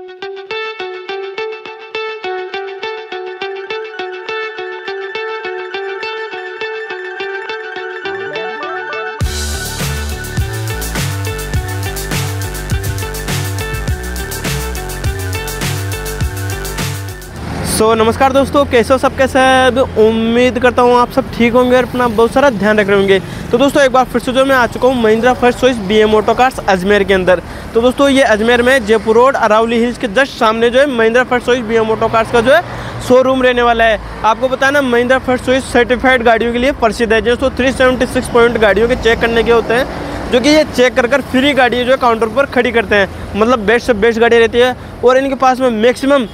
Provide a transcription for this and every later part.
नमस्कार दोस्तों, कैसे हो सब, कैसे है? उम्मीद करता हूँ आप सब ठीक होंगे और अपना बहुत सारा ध्यान रख रहे होंगे। तो दोस्तों एक बार फिर से जो मैं आ चुका हूँ Mahindra first choice BM motor cars Ajmer के अंदर। तो दोस्तों ये अजमेर में जयपुर रोड अरावली हिल्स के जस्ट सामने जो है Mahindra first choice BM motor cars का जो है शोरूम रहने वाला है। आपको पता है ना, महिंद्रा फर्स्ट चॉइस सर्टिफाइड गाड़ियों के लिए प्रसिद्ध है। दोस्तों 376 पॉइंट गाड़ियों के चेक करने के होते हैं, जो कि ये चेक कर फ्री गाड़ी जो है काउंटर पर खड़ी करते हैं। मतलब बेस्ट से बेस्ट गाड़ी रहती है और इनके पास में मैक्सिमम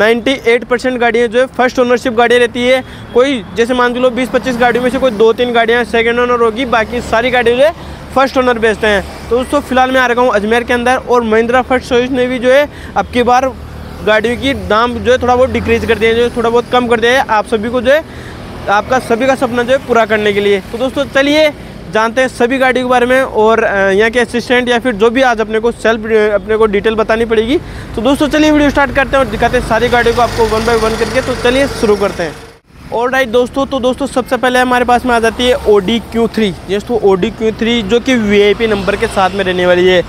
98% गाड़ियाँ जो है फर्स्ट ओनरशिप गाड़ियाँ रहती है। कोई जैसे मान लो 20-25 गाड़ियों में से कोई 2-3 गाड़ियाँ सेकंड ओनर होगी, बाकी सारी गाड़ियाँ जो है फर्स्ट ओनर बेचते हैं। तो दोस्तों फिलहाल मैं आ रखा हूँ अजमेर के अंदर, और महिंद्रा फर्स्ट चॉइस ने भी जो है अब की बार गाड़ियों की दाम जो है थोड़ा बहुत डिक्रीज़ कर दिया है, जो थोड़ा बहुत कम कर दिया है आप सभी को जो है आपका सभी का सपना जो है पूरा करने के लिए। तो दोस्तों चलिए जानते हैं सभी गाड़ी के बारे में, और यहाँ के असिस्टेंट या फिर जो भी आज अपने को डिटेल बतानी पड़ेगी। तो दोस्तों चलिए वीडियो स्टार्ट करते हैं और दिखाते हैं सारी गाड़ियों को आपको 1 बाय 1 करके। तो चलिए शुरू करते हैं। ऑलराइट दोस्तों, तो दोस्तों सबसे पहले हमारे पास में आ जाती है Audi Q3। दोस्तों Audi Q3 जो कि VIP नंबर के साथ में रहने वाली है,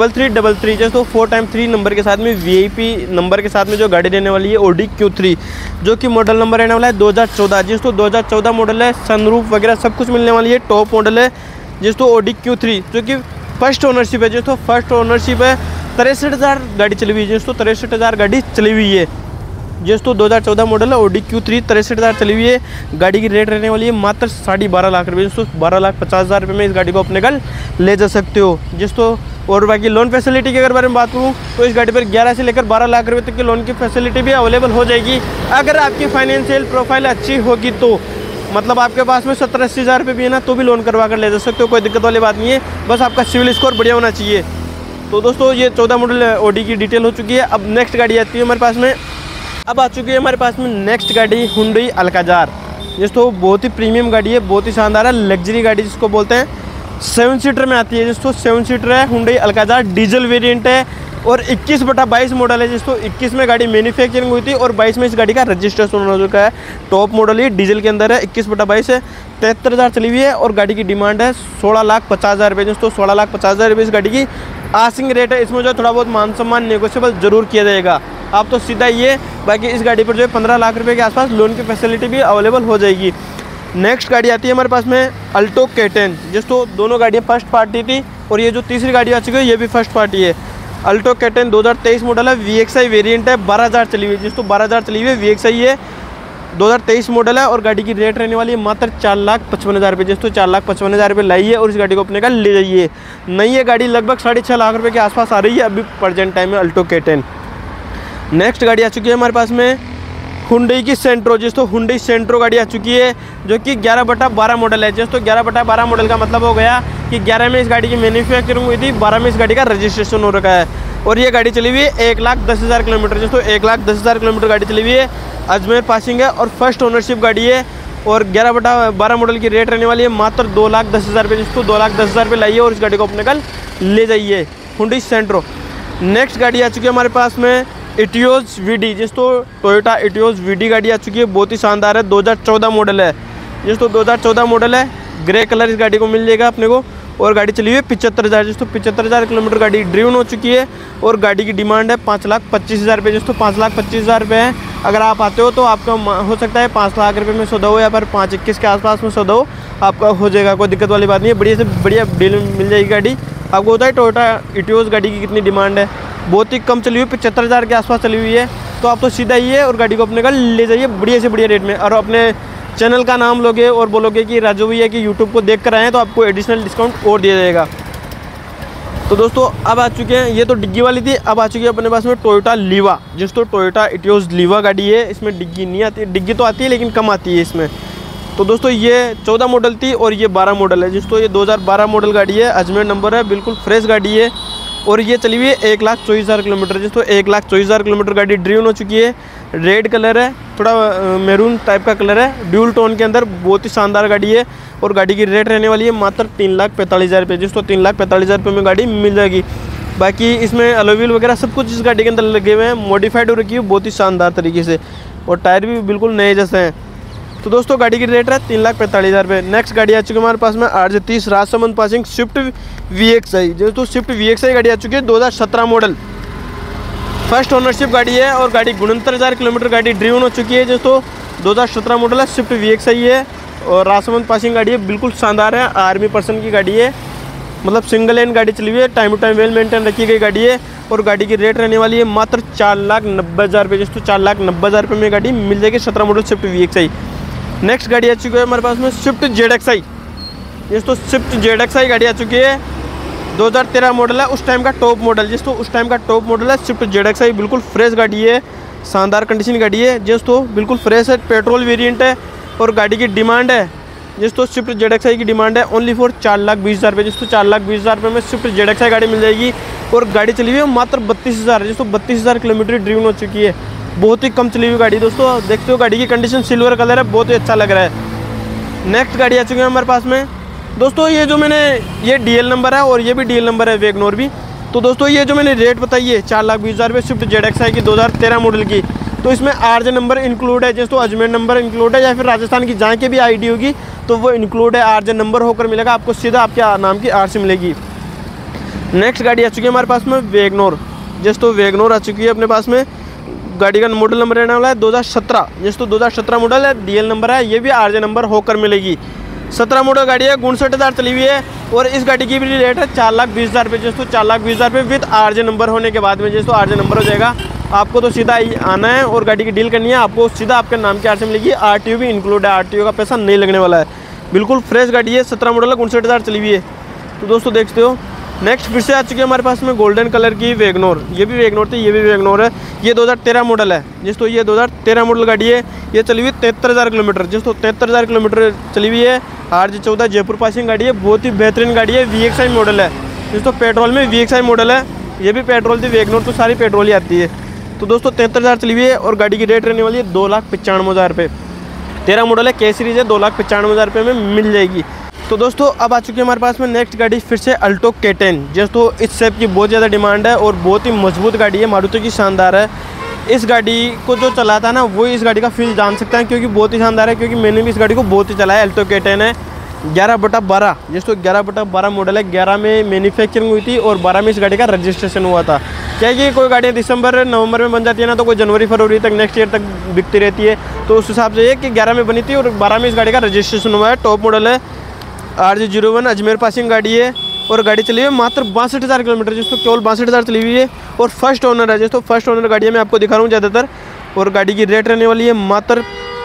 3333 दोस्तों 4x3 नंबर के साथ में VIP नंबर के साथ में जो गाड़ी रहने वाली है Audi Q3, जो कि मॉडल नंबर रहने वाला है 2014। दोस्तों 2014 मॉडल है, सनरूफ वगैरह सब कुछ मिलने वाली है, टॉप मॉडल है। दोस्तों Audi Q3 जो कि फर्स्ट ओनरशिप है, दोस्तों फर्स्ट ओनरशिप है। 63,000 गाड़ी चली हुई है, दोस्तों 63,000 गाड़ी चली हुई है। दोस्तों 2014 मॉडल है Audi Q3, 63,000 चली हुई है। गाड़ी की रेट रहने वाली है मात्र 12.5 लाख रुपये। दोस्तों 12,50,000 रुपये में इस गाड़ी को अपने कल ले जा सकते हो दोस्तों। और बाकी लोन फैसिलिटी के अगर बारे में बात करूँ तो इस गाड़ी पर 11 से लेकर 12 लाख रुपये तक की लोन की फैसिलिटी भी अवेलेबल हो जाएगी, अगर आपकी फाइनेंशियल प्रोफाइल अच्छी होगी तो। मतलब आपके पास में 70-80 हज़ार रुपये भी है ना, तो भी लोन करवा कर ले जा सकते हो, कोई दिक्कत वाली बात नहीं है, बस आपका सिविल स्कोर बढ़िया होना चाहिए। तो दोस्तों ये 14 मॉडल Audi की डिटेल हो चुकी है। अब नेक्स्ट गाड़ी आती है हमारे पास में, अब आ चुकी है हमारे पास में नेक्स्ट गाड़ी Hyundai Alcazar। दोस्तों बहुत ही प्रीमियम गाड़ी है, बहुत ही शानदार है, लग्जरी गाड़ी जिसको बोलते हैं। 7 सीटर में आती है दोस्तों, 7 सीटर है Hyundai Alcazar, डीजल वेरिएंट है और 21/22 मॉडल है। दोस्तों 21 में गाड़ी मैन्युफैक्चरिंग हुई थी और 22 में इस गाड़ी का रजिस्ट्रेशन हो चुका है। टॉप मॉडल ही डीजल के अंदर है, 21/22 है, 73,000 चली हुई है और गाड़ी की डिमांड है 16,50,000 रुपये। दोस्तों 16,50,000 रुपये इस गाड़ी की आसिंग रेट है। इसमें जो थोड़ा बहुत मान सम्मान नेगोशिएबल जरूर किया जाएगा, आप तो सीधा ये। बाकी इस गाड़ी पर जो है 15 लाख रुपये के आसपास लोन की फैसिलिटी भी अवेलेबल हो जाएगी। नेक्स्ट गाड़ी आती है हमारे पास में अल्टो K10। दोस्तों दोनों गाड़ियाँ फर्स्ट पार्टी थी और ये जो तीसरी गाड़ी आ चुकी है ये भी फर्स्ट पार्टी है। अल्टो K10 2023 मॉडल है, VXI वेरिएंट है, 12,000 चली हुई है। दोस्तों 12,000 चली हुई है, VXI है, 2023 मॉडल है और गाड़ी की रेट रहने वाली है मात्र 4,55,000 रुपये। दोस्तों 4,55,000 रुपये लाई है और इस गाड़ी को अपने का ले जाइए। नई ये गाड़ी लगभग 6.5 लाख रुपये के आसपास आ रही है अभी प्रेजेंट टाइम में अल्टो K10। नेक्स्ट गाड़ी आ चुकी है हमारे पास में Hyundai की सेंट्रो। दोस्तों Hyundai सेंट्रो गाड़ी आ चुकी है जो कि 11/12 मॉडल है। दोस्तों 11/12 मॉडल का मतलब हो गया कि 11 में इस गाड़ी की मैन्युफैक्चरिंग हुई थी, 12 में इस गाड़ी का रजिस्ट्रेशन हो रखा है और ये गाड़ी चली हुई है 1,10,000 किलोमीटर। दोस्तों 1,10,000 किलोमीटर गाड़ी चली हुई है, अजमेर पासिंग है और फर्स्ट ओनरशिप गाड़ी है और 11/12 मॉडल की रेट रहने वाली है मात्र 2,10,000 रुपये। दोस्तों 2,10,000 रुपये लाइए और इस गाड़ी को अपने कल ले जाइए, Hyundai सेंट्रो। नेक्स्ट गाड़ी आ चुकी है हमारे पास में Etios VD। दोस्तों टोयोटा Etios VD गाड़ी आ चुकी है, बहुत ही शानदार है, 2014 मॉडल है। दोस्तों 2014 मॉडल है, ग्रे कलर इस गाड़ी को मिल जाएगा अपने को और गाड़ी चली हुई है 75,000। दोस्तों 75,000 किलोमीटर गाड़ी ड्रिवन हो चुकी है और गाड़ी की डिमांड है 5,25,000 रुपये। दोस्तों 5,25,000 रुपये है। अगर आप आते हो तो आपका हो सकता है 5 लाख रुपये में सौदा हो या फिर 5,21 के आसपास में सौदा हो, आपका हो जाएगा, कोई दिक्कत वाली बात नहीं है। बढ़िया से बढ़िया डील मिल जाएगी गाड़ी आपको। होता है टोयोटा Etios गाड़ी की कितनी डिमांड है, बहुत ही कम चली हुई, 75,000 के आसपास चली हुई है। तो आप तो सीधा ही है और गाड़ी को अपने का ले जाइए बढ़िया से बढ़िया रेट में, और अपने चैनल का नाम लोगे और बोलोगे कि राजू भैया की यूट्यूब को देख कर आए हैं तो आपको एडिशनल डिस्काउंट और दिया जाएगा। तो दोस्तों अब आ चुके हैं, ये तो डिग्गी वाली थी, अब आ चुकी है अपने पास में टोयोटा लीवा। दोस्तों टोयोटा Etios लीवा गाड़ी है, इसमें डिग्गी नहीं आती, डिग्गी तो आती है लेकिन कम आती है इसमें। तो दोस्तों ये 14 मॉडल थी और ये 12 मॉडल है। दोस्तों ये 2012 मॉडल गाड़ी है, अजमेर नंबर है, बिल्कुल फ्रेश गाड़ी है और ये चली हुई है 1,24,000 किलोमीटर। दोस्तों 1,24,000 किलोमीटर गाड़ी ड्रिवन हो चुकी है, रेड कलर है, थोड़ा मैरून टाइप का कलर है, ड्यूल टोन के अंदर, बहुत ही शानदार गाड़ी है और गाड़ी की रेट रहने वाली है मात्र 3,45,000 रुपये। दोस्तों 3,45,000 रुपये में गाड़ी मिल जाएगी। बाकी इसमें अलॉय व्हील वगैरह सब कुछ इस गाड़ी के अंदर लगे हुए हैं, मॉडिफाइड हो रखी है बहुत ही शानदार तरीके से, और टायर भी बिल्कुल नए जैसे हैं। तो दोस्तों गाड़ी की रेट है 3,45,000 रुपये। नेक्स्ट गाड़ी आ चुकी है हमारे पास में RJ30 Rajsamand passing Swift VXI। दोस्तों स्विफ्ट VXI गाड़ी आ चुकी है 2017 मॉडल, फर्स्ट ओनरशिप गाड़ी है और गाड़ी 69,000 किलोमीटर गाड़ी ड्रीवन हो चुकी है। दोस्तों 2017 मॉडल है, स्विफ्ट VXI है और राजसमंद पासिंग गाड़ी है, बिल्कुल शानदार है। आर्मी पर्सन की गाड़ी है, मतलब सिंगल लेन गाड़ी चली हुई है, time to time well maintain रखी गई गाड़ी है। और गाड़ी की रेट रहने वाली है मात्र 4,90,000 रुपये। दोस्तों 4,90,000 रुपये में गाड़ी मिल जाएगी 17 मॉडल स्विफ्ट VXI। नेक्स्ट गाड़ी आ चुकी है हमारे पास में स्विफ्ट ZXI। दोस्तों स्विफ्ट ZXI गाड़ी आ चुकी है, 2013 मॉडल है, उस टाइम का टॉप मॉडल। दोस्तों उस टाइम का टॉप मॉडल है स्विफ्ट ZXI, बिल्कुल फ्रेश गाड़ी है, शानदार कंडीशन गाड़ी है। दोस्तों बिल्कुल फ्रेश है, पेट्रोल वेरिएंट है और गाड़ी की डिमांड है दोस्तों स्विफ्ट ZXI की डिमांड है ओनली फॉर 4,20,000 रुपये। दोस्तों 4,20,000 रुपये में स्विफ्ट ZXI गाड़ी मिल जाएगी और गाड़ी चली हुई है मात्र 32,000। दोस्तों 32,000 किलोमीटर ड्रीवन हो चुकी है, बहुत ही कम चली हुई गाड़ी। दोस्तों देखते हो गाड़ी की कंडीशन सिल्वर कलर है, बहुत ही अच्छा लग रहा है। नेक्स्ट गाड़ी आ चुकी है हमारे पास में दोस्तों, ये जो मैंने ये DL नंबर है और ये भी DL नंबर है वैगनोर भी। तो दोस्तों ये जो मैंने रेट बताई है 4,20,000 रुपये स्विफ्ट ZXI की 2013 मॉडल की, तो इसमें RJ नंबर इंक्लूड है। दोस्तों अजमेर नंबर इंक्लूड है, या फिर राजस्थान की जहाँ की भी ID होगी तो वो इंक्लूड है, RJ नंबर होकर मिलेगा आपको, सीधा आपके नाम की RC मिलेगी। नेक्स्ट गाड़ी आ चुकी है हमारे पास में वैगनोर। दोस्तों वैगनोर आ चुकी है अपने पास में, गाड़ी का मॉडल नंबर रहने वाला है 2017। दोस्तों 2017 मॉडल है, DL नंबर है, ये भी RJ नंबर होकर मिलेगी। 17 मॉडल गाड़ी है, 59,000 चली हुई है और इस गाड़ी की भी रेट है 4,20,000 रुपये। दोस्तों 4,20,000 रुपये विद RJ नंबर होने के बाद में दोस्तों RJ नंबर हो जाएगा, आपको तो सीधा आना है और गाड़ी की डील करनी है, आपको सीधा आपके नाम की RC मिलेगी। RTO भी इंक्लूड है, RTO का पैसा नहीं लगने वाला है, बिल्कुल फ्रेश गाड़ी है, 17 मॉडल है, 59,000 चली हुई है। तो दोस्तों देखते हो नेक्स्ट फिर से आ चुकी है हमारे पास में गोल्डन कलर की वैगनोर। ये भी वैगनोर थी, ये भी वैगनोर है, ये 2013 मॉडल है। दोस्तों ये 2013 मॉडल गाड़ी है, ये चली हुई 73,000 किलोमीटर। दोस्तों 73,000 किलोमीटर चली हुई है, RJ14 जयपुर पासिंग गाड़ी है, बहुत ही बेहतरीन गाड़ी है, VXI मॉडल है। दोस्तों पेट्रोल में VXI मॉडल है, ये भी पेट्रोल थी, वैगनोर तो सारी पेट्रोल ही आती है। तो दोस्तों 73,000 चली हुई है और गाड़ी की रेट रहने वाली है 2,95,000 रुपये। 13 मॉडल है, K सीरीज है, 2,95,000 रुपये में मिल जाएगी। तो दोस्तों अब आ चुकी है हमारे पास में नेक्स्ट गाड़ी फिर से अल्टो K10। दोस्तों इस शेप की बहुत ज़्यादा डिमांड है और बहुत ही मजबूत गाड़ी है, मारुति की शानदार है। इस गाड़ी को जो चलाता है ना वो इस गाड़ी का फील जान सकता है, क्योंकि बहुत ही शानदार है, क्योंकि मैंने भी इस गाड़ी को बहुत ही चलाया। अल्टो K10 है, 11/12। दोस्तों 11/12 मॉडल है, 11 में मैन्युफैक्चरिंग हुई थी और 12 में इस गाड़ी का रजिस्ट्रेशन हुआ था। क्या कि कोई गाड़ियाँ दिसंबर नवंबर में बन जाती है ना, तो कोई जनवरी फरवरी तक नेक्स्ट ईयर तक बिकती रहती है, तो उस हिसाब से ये कि 11 में बनी थी और 12 में इस गाड़ी का रजिस्ट्रेशन हुआ है। टॉप मॉडल है, RJ01 अजमेर पासिंग गाड़ी है और गाड़ी चली हुई है मात्र 62,000 किलोमीटर। जिसको केवल 62,000 चली हुई है और फर्स्ट ओनर है। दोस्तों फर्स्ट ओनर गाड़ी है, मैं आपको दिखा रहा हूँ ज़्यादातर, और गाड़ी की रेट रहने वाली है मात्र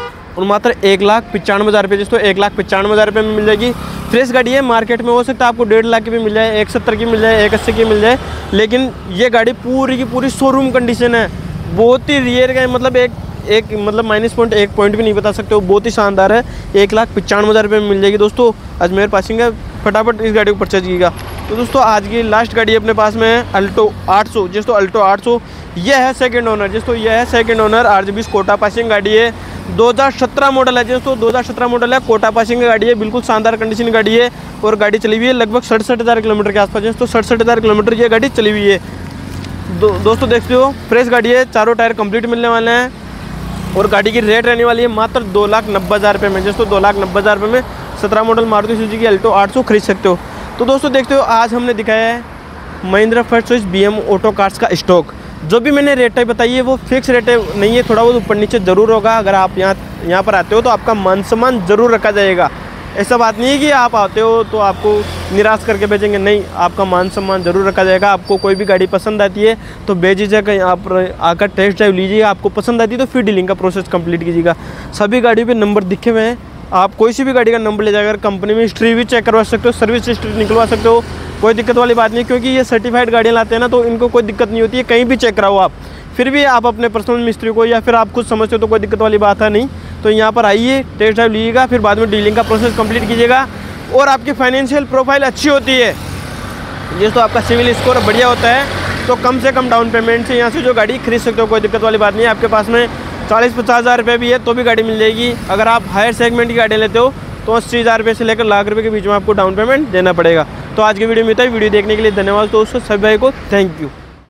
1,95,000 रुपये। दोस्तों 1,95,000 रुपये में मिल जाएगी। फ्रेश गाड़ी है, मार्केट में हो सकता है आपको 1.5 लाख की भी मिल जाए, 1,70 की मिल जाए, 1,80 की मिल जाए, लेकिन ये गाड़ी पूरी की पूरी शोरूम कंडीशन है, बहुत ही रियर का, मतलब एक मतलब माइनस पॉइंट, एक पॉइंट भी नहीं बता सकते हो, बहुत ही शानदार है। 1,95,000 रुपये में मिल जाएगी। दोस्तों अजमेर पासिंग है, फटाफट इस गाड़ी को परचेज कीजिएगा। तो दोस्तों आज की लास्ट गाड़ी अपने पास में है अल्टो 800। दोस्तों अल्टो 800 यह है सेकंड ओनर। दोस्तों यह है second owner, RJ20 Kota passing गाड़ी है, 2017 मॉडल है। दोस्तों 2017 मॉडल है, कोटा पासिंग गाड़ी है, बिल्कुल शानदार कंडीशन गाड़ी है और गाड़ी चली हुई है लगभग 67,000 किलोमीटर के आसपास। दोस्तों 67,000 किलोमीटर ये गाड़ी चली हुई है। दोस्तों देखते हो फ्रेश गाड़ी है, चारों टायर कंप्लीट मिलने वाले हैं और गाड़ी की रेट रहने वाली है मात्र 2,90,000 रुपये में। दोस्तों 2,90,000 रुपये में 17 मॉडल मारुति सुजुकी अल्टो 800 खरीद सकते हो। तो दोस्तों देखते हो आज हमने दिखाया है Mahindra first choice BM auto cars का स्टॉक। जो भी मैंने रेट बताई है वो फिक्स रेट नहीं है, थोड़ा बहुत ऊपर नीचे ज़रूर होगा। अगर आप यहाँ पर आते हो तो आपका मान सम्मान ज़रूर रखा जाएगा। ऐसा बात नहीं है कि आप आते हो तो आपको निराश करके भेजेंगे, नहीं, आपका मान सम्मान जरूर रखा जाएगा। आपको कोई भी गाड़ी पसंद आती है तो बेझिझक आप आकर टेस्ट ड्राइव लीजिए, आपको पसंद आती है तो फिर डीलिंग का प्रोसेस कंप्लीट कीजिएगा। सभी गाड़ियों पे नंबर दिखे हुए हैं, आप कोई सी भी गाड़ी का नंबर ले जाकर कंपनी में हिस्ट्री भी चेक करवा सकते हो, सर्विस हिस्ट्री निकलवा सकते हो, कोई दिक्कत वाली बात नहीं, क्योंकि ये सर्टिफाइड गाड़ियाँ लाते हैं ना तो इनको कोई दिक्कत नहीं होती है, कहीं भी चेक कराओ आप। फिर भी आप अपने पर्सनल मिस्त्री को या फिर आप खुद समझते हो तो कोई दिक्कत वाली बात है नहीं, तो यहाँ पर आइए, टेस्ट ड्राइव लीजिएगा, फिर बाद में डीलिंग का प्रोसेस कंप्लीट कीजिएगा। और आपकी फाइनेंशियल प्रोफाइल अच्छी होती है, जिस तो आपका सिविल स्कोर बढ़िया होता है तो कम से कम डाउन पेमेंट से यहाँ से जो गाड़ी खरीद सकते हो, कोई दिक्कत वाली बात नहीं है। आपके पास में 40-50 हज़ार रुपये भी है तो भी गाड़ी मिल जाएगी। अगर आप हायर सेगमेंट की गाड़ी लेते हो तो 80,000 रुपये से लेकर लाख रुपये के बीच में आपको डाउन पेमेंट देना पड़ेगा। तो आज के वीडियो में था, वीडियो देखने के लिए धन्यवाद दोस्तों, सभी भाई को थैंक यू।